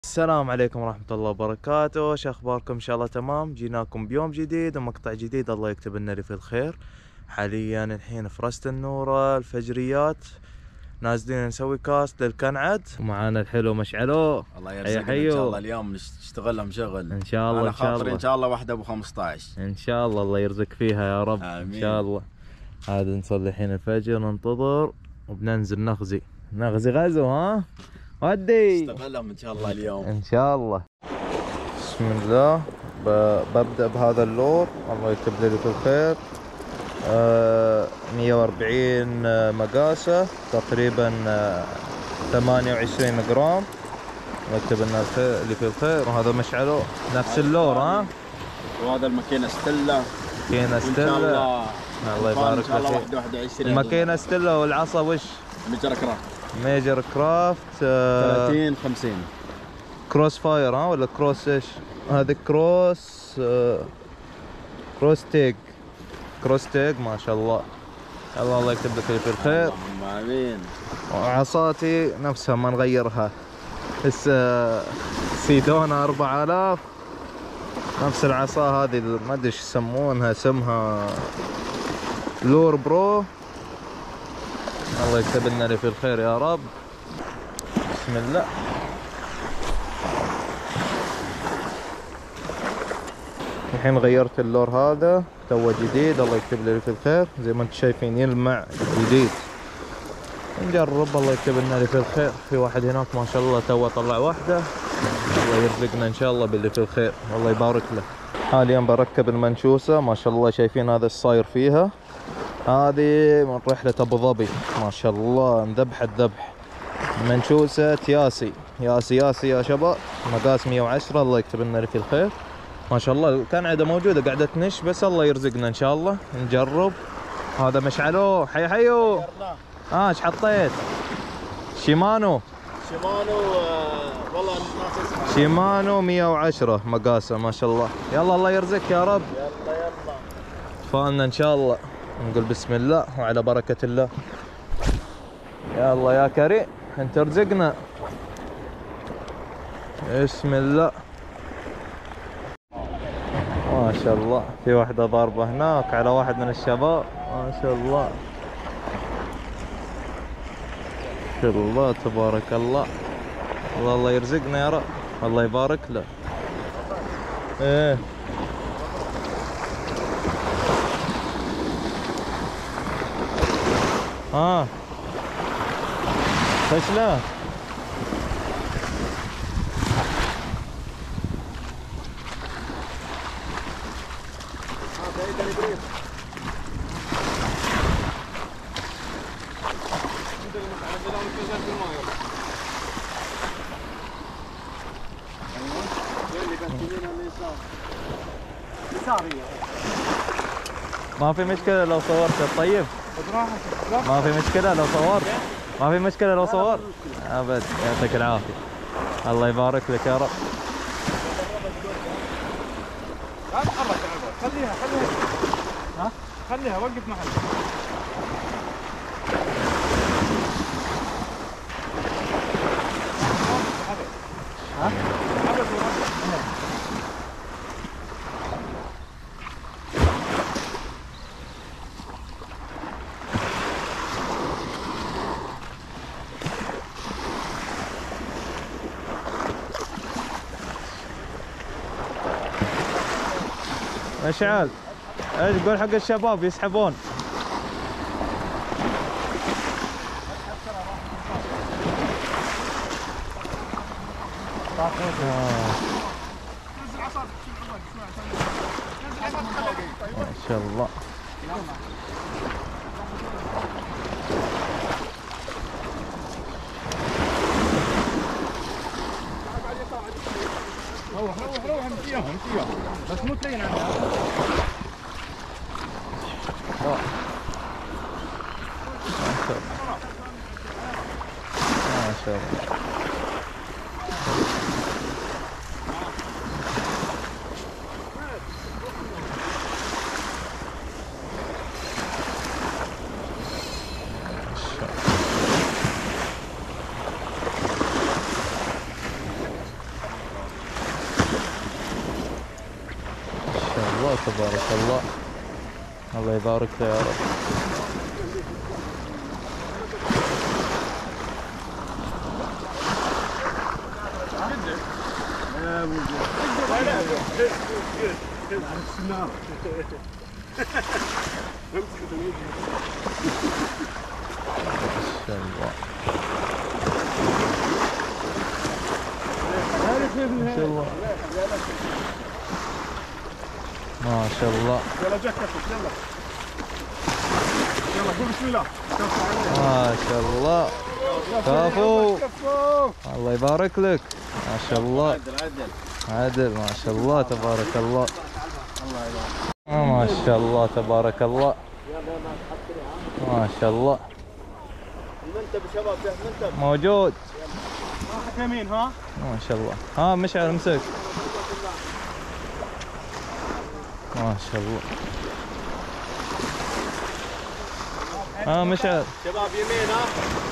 السلام عليكم ورحمة الله وبركاته، شو اخباركم؟ ان شاء الله تمام. جيناكم بيوم جديد ومقطع جديد، الله يكتب لنا اللي في الخير. حاليا الحين في رست النورة الفجريات، نازلين نسوي كاست للكنعد، ومعانا الحلو مشعلو. الله يرزقنا ان شاء الله اليوم نشتغلها مشغل ان شاء الله. على ان شاء خاطري الله ان شاء الله واحدة ابو 15 ان شاء الله. الله يرزق فيها يا رب. آمين. ان شاء الله. عاد نصلي الحين الفجر، ننتظر وبننزل نغزي غزو. ها ودي نشتغلهم ان شاء الله اليوم ان شاء الله. بسم الله. ببدأ بهذا اللور، الله يكتب لي في الخير. 140 مقاسة تقريبا، 28 جرام. الله يكتب لنا اللي في الخير. وهذا مشعله نفس اللور. ها وهذا الماكينة ستيلا. ماكينة ستيلا. الله يبارك ان شاء الله فيك. 21 الماكينة ستيلا. والعصا وش؟ ميجر كرافت. ميجر كرافت 30-50 كروس فاير. ها ولا كروس ايش؟ هذا كروس كروس تيج. كروس تيج ما شاء الله. الله يكتب لك في الخير. اللهم امين. وعصاتي نفسها ما نغيرها، سيدونا 4000، نفس العصا هذه، ما ادري ايش يسمونها، اسمها لور برو. الله يكتب لنا اللي في الخير يا رب. بسم الله. الحين غيرت اللور هذا تو جديد، الله يكتب لي في الخير. زي ما انتم شايفين يلمع جديد. نجرب، الله يكتب لنا اللي في الخير. في واحد هناك ما شاء الله تو طلع واحدة، الله يرزقنا ان شاء الله باللي في الخير والله يبارك له. حاليا بركب المنشوسة، ما شاء الله شايفين هذا الصاير فيها. هذه من رحلة ابو ظبي، ما شاء الله انذبحت ذبح. منشوسة ياسي يا شباب، مقاس 110. الله يكتب لنا اللي في الخير. ما شاء الله الكنعدة موجودة قاعدة تنش، بس الله يرزقنا ان شاء الله. نجرب. هذا مشعلو. حيو. ايش حطيت؟ شيمانو. والله الناس اسمها شيمانو 110 مقاسه، ما شاء الله. يلا الله يرزقك يا رب. يلا تفائلنا ان شاء الله. نقول بسم الله وعلى بركة الله. يا الله يا كريم انت رزقنا. بسم الله. ما شاء الله. في واحدة ضاربة هناك على واحد من الشباب، ما شاء الله. ما شاء الله تبارك الله. الله يرزقنا يا رب، الله يبارك له. ايه ها فشله. ما في مشكلة لو صورت. طيب ما في مشكلة لو صورت. ما في مشكلة لو صورت ابد. يعطيك العافية، الله يبارك لك يا رب. لا تتحرك يا عبد، خليها ها خليها، وقف محلك. ها مشعل ايش تقول حق الشباب يسحبون؟ ما شاء الله. روح امشيهم بس مو تلين عنها. ما شاء الله. الله تبارك الله. الله يبارك له يا رب. ما شاء الله ما شاء الله. يلا جاك يلا يلا قول بسم الله. ما شاء الله. كفو. الله يبارك لك. ما شاء الله. عدل ما شاء الله تبارك الله. ما شاء الله تبارك الله. ما شاء الله. المنتب شباب ده منتب موجود. راحت يمين ها. ما شاء الله. ها مشعل امسك. ما شاء الله. ها مشعل. شباب يمين ها.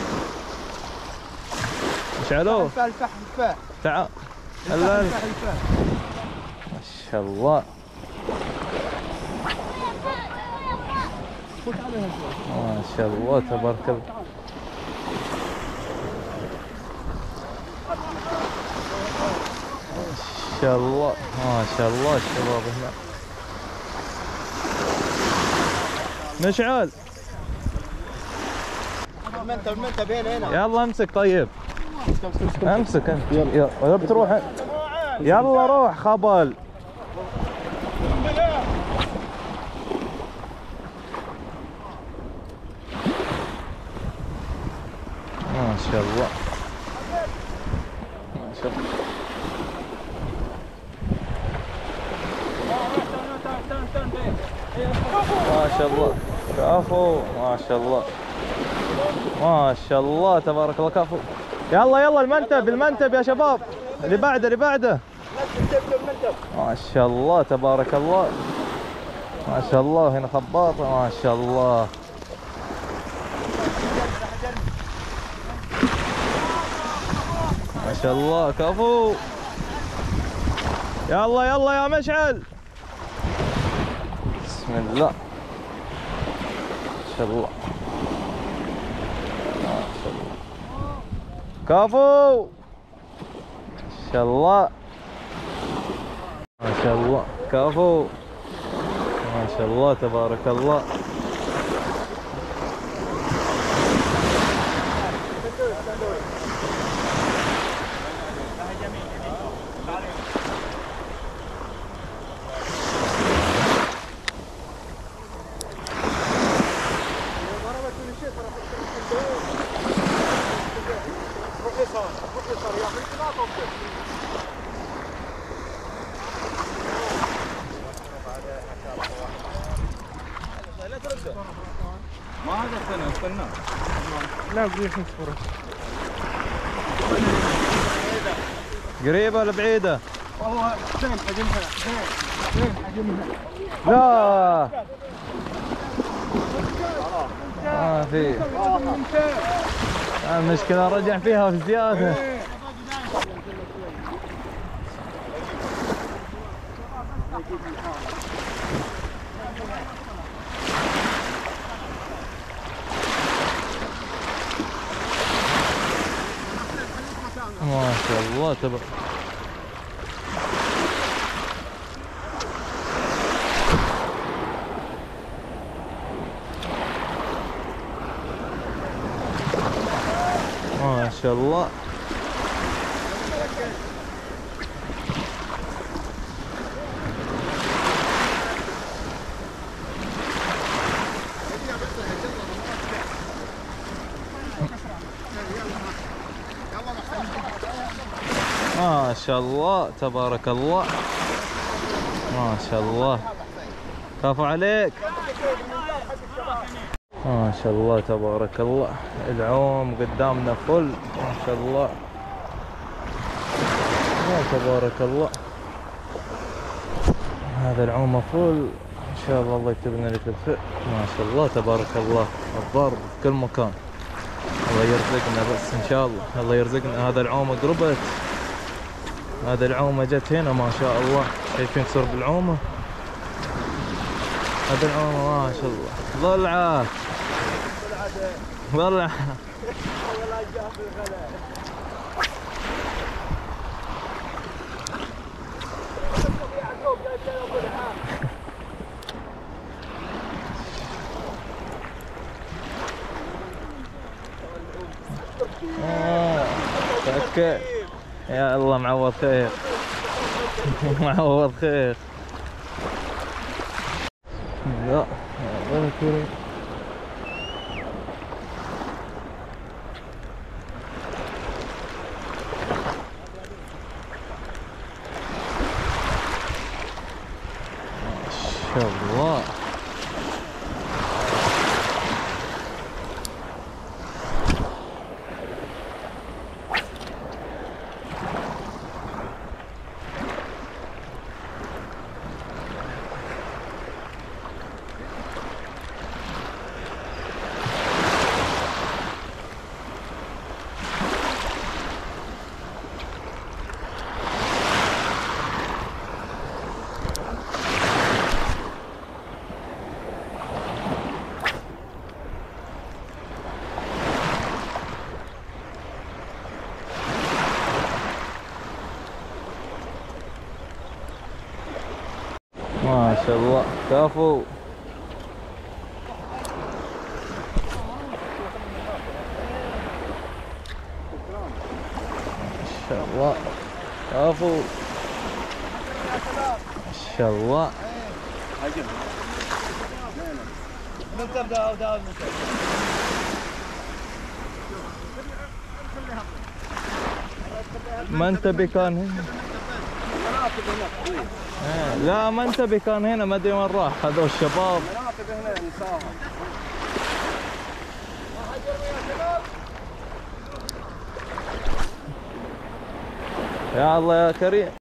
مشعلو. الفح تعال. هلا. ما شاء الله. ما شاء الله تبارك الله. ما شاء الله ما شاء الله الشباب هنا. مشعل المنتب هنا يلا امسك. طيب امسك انت. يلا بتروح. يلا روح خبل. ما شاء الله ما شاء الله. ما شاء الله كفو. ما شاء الله ما شاء الله تبارك الله. كفو. يلا يلا المنتب المنتب يا شباب. اللي بعده اللي بعده. ما شاء الله تبارك الله. ما شاء الله هنا خباطة. ما شاء الله. ما شاء الله كفو. يلا يلا يا مشعل. بسم الله. ما شاء الله ما شاء الله كفو. ما شاء الله ما شاء الله كفو. ما شاء الله تبارك الله. ما هذا استنى لا بديش نصبر. قريبة ولا بعيدة؟ والله حسين حجمها حسين حجمها. لا ما في. المشكلة رجع فيها في زيادة. ما شاء الله تبارك. ما شاء الله. ما شاء الله تبارك الله. ما شاء الله كفو عليك. ما شاء الله تبارك الله. العوم قدامنا فل. ما شاء الله. ما تبارك الله. هذا العومة فل ان شاء الله. الله يكتب لنا لك الخير. ما شاء الله تبارك الله. الضرب في كل مكان. الله يرزقنا بس ان شاء الله. الله يرزقنا. هذا العومة قربت. هذا العومة جت هنا ما شاء الله. شايفين صرب العومة. هذا العمر ما شاء الله. ضلعه ضلعه. اوكي يا الله معوض خير. معوض خير. لا والله كريم. ما شاء الله. ما شاء الله كفو. ما شاء الله كفو. ما شاء الله. ما انتبه كان هنا. لا ما انتبه كان هنا، ما ادري وين راح هذول الشباب. يا الله يا كريم.